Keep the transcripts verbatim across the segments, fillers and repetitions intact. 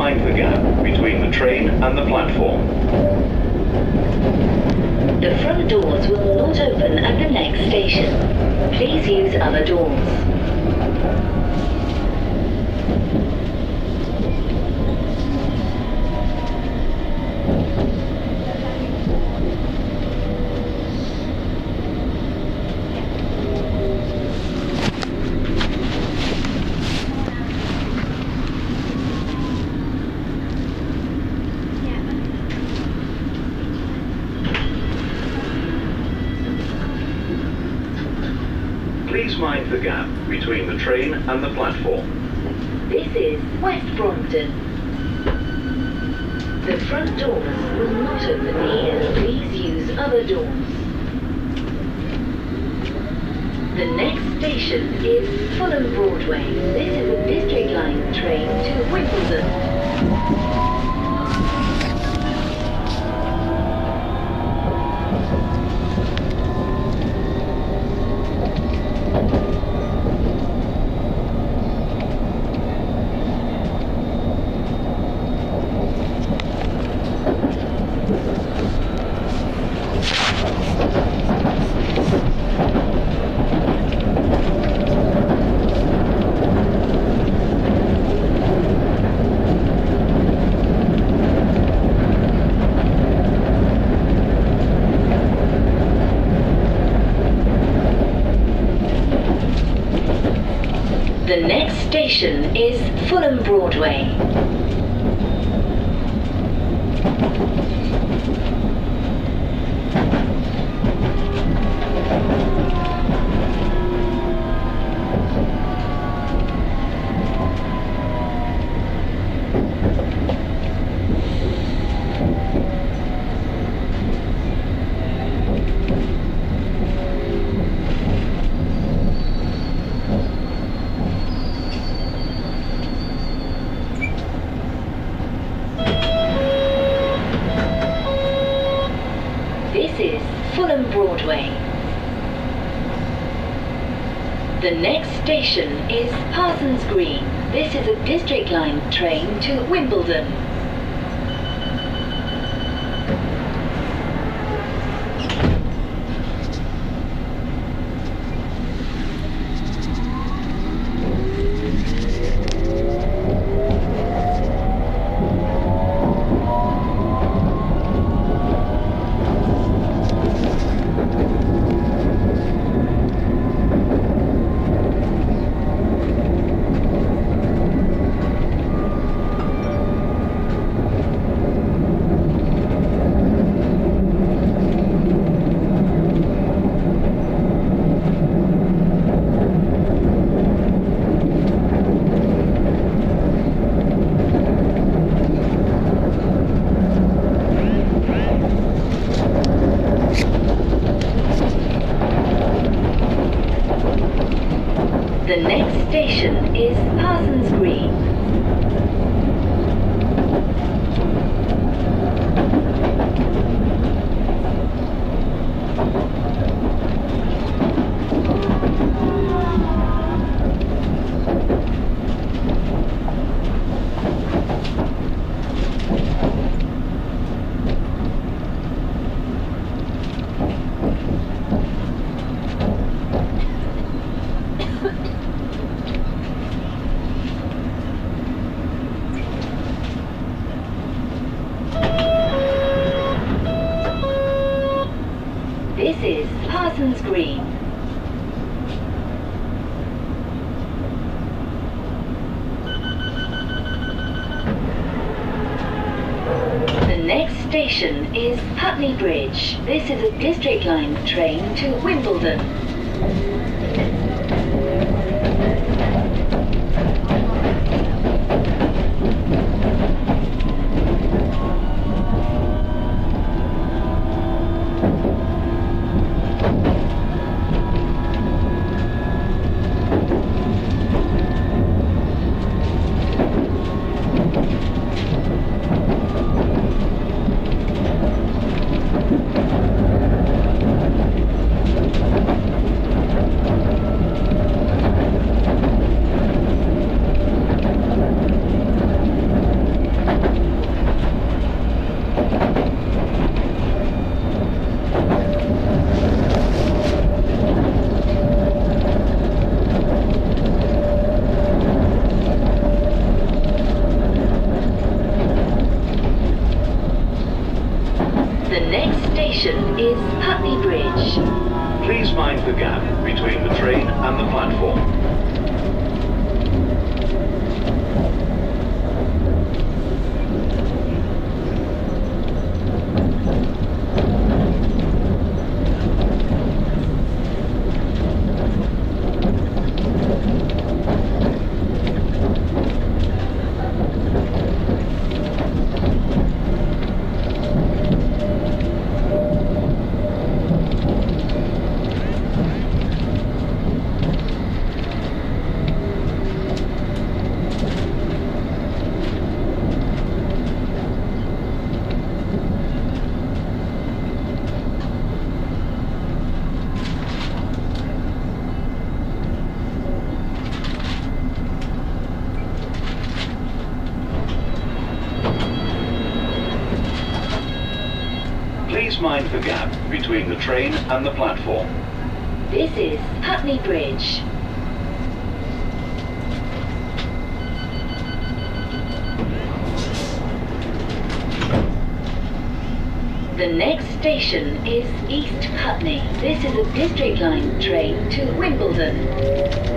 mind the gap between the train and the platform. The front doors will not open at the next station. Please use other doors. Please mind the gap between the train and the platform. This is West Brompton. The front doors will not open here. Please use other doors. The next station is Fulham Broadway. This is a District Line train to Wimbledon. The next station is Fulham Broadway. This is Fulham Broadway. The next station is Parsons Green. This is a District Line train to Wimbledon. The next station is Parsons Green. This is Parsons Green. The next station is Putney Bridge. This is a District Line train to Wimbledon. Please mind the gap between the train and the platform. This is Putney Bridge. The next station is East Putney. This is a District Line train to Wimbledon.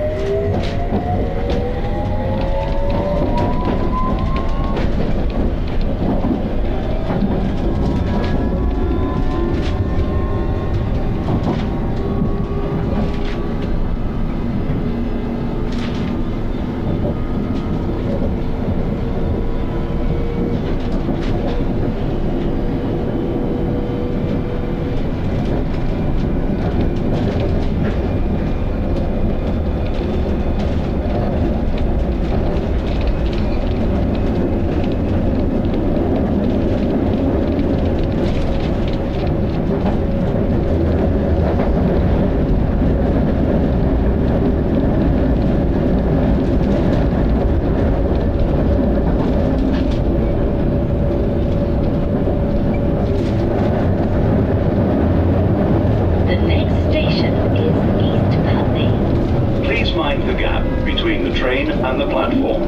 And the platform.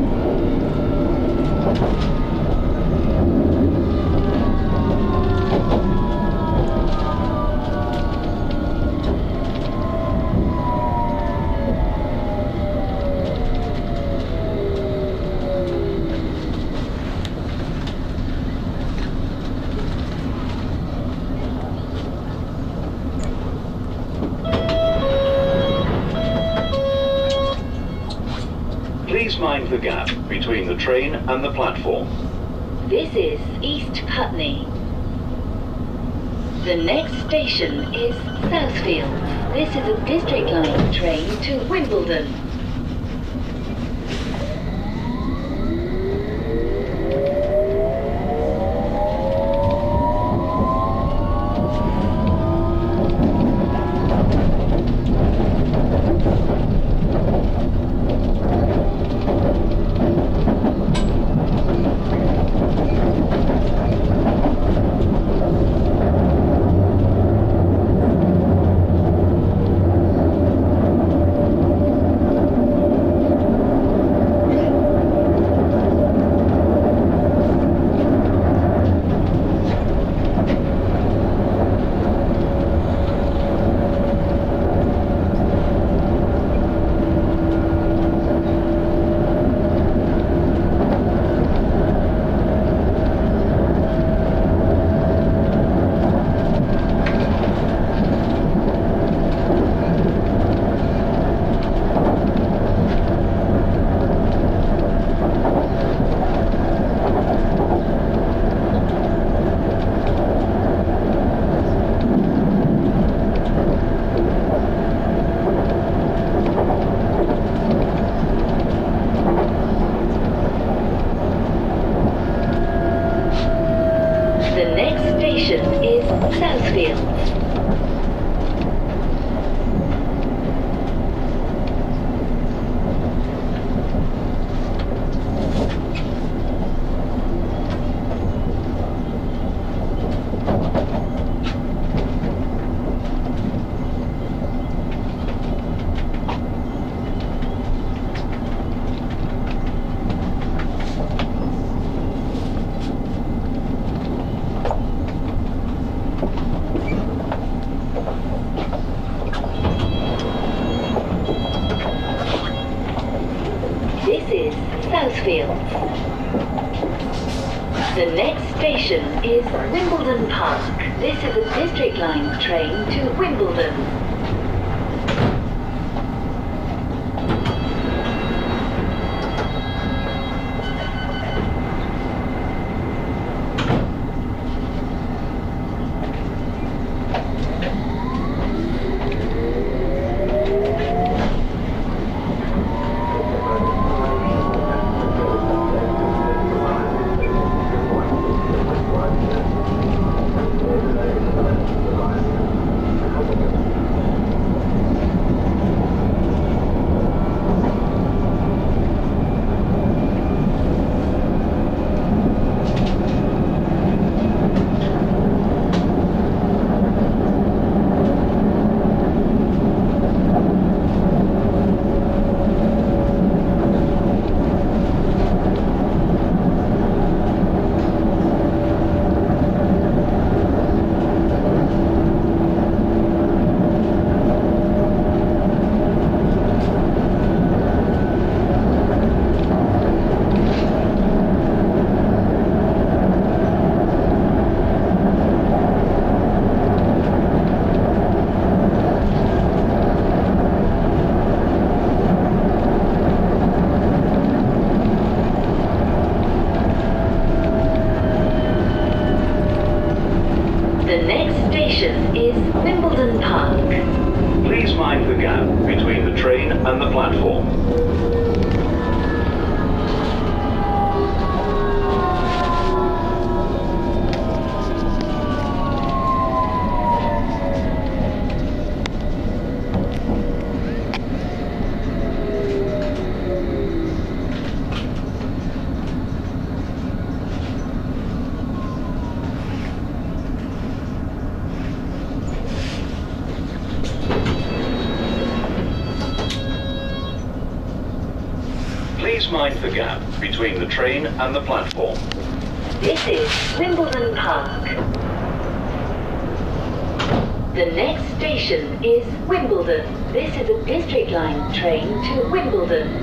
Please mind the gap between the train and the platform. This is East Putney. The next station is Southfields. This is a District Line train to Wimbledon. Southfields. The next station is Wimbledon Park. This is a District Line train to Wimbledon. the gap between the train and the platform. This is Wimbledon Park. The next station is Wimbledon. This is a District Line train to Wimbledon.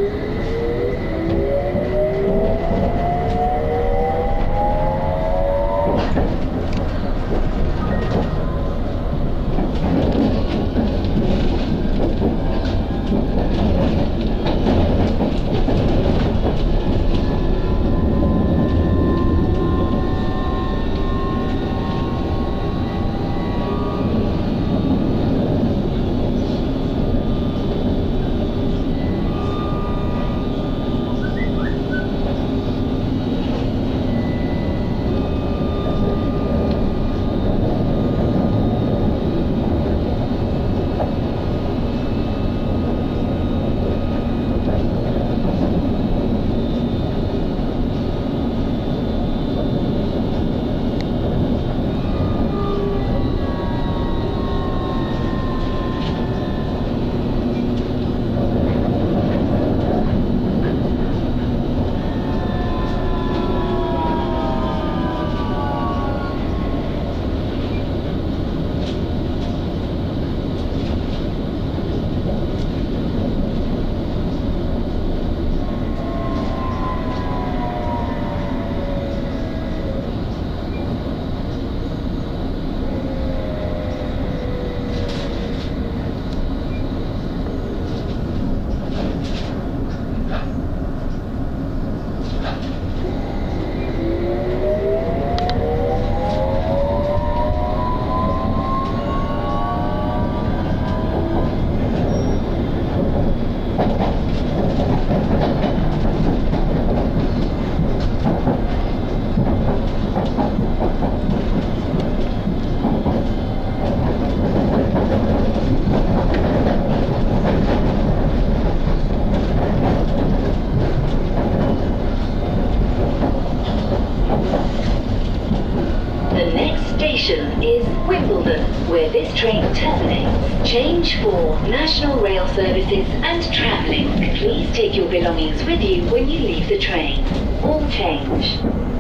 Is Wimbledon, where this train terminates. Change for National Rail Services and Travlink. Please take your belongings with you when you leave the train. All change.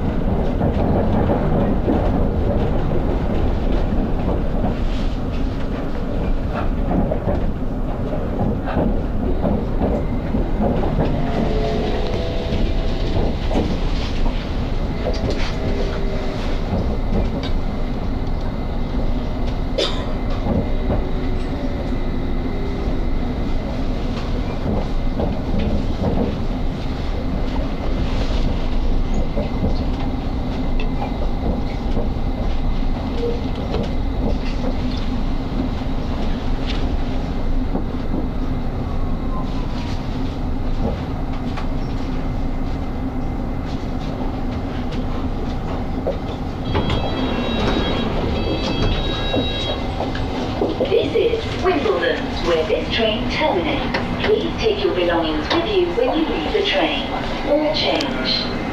Wimbledon, where this train terminates. Please take your belongings with you when you leave the train. All change.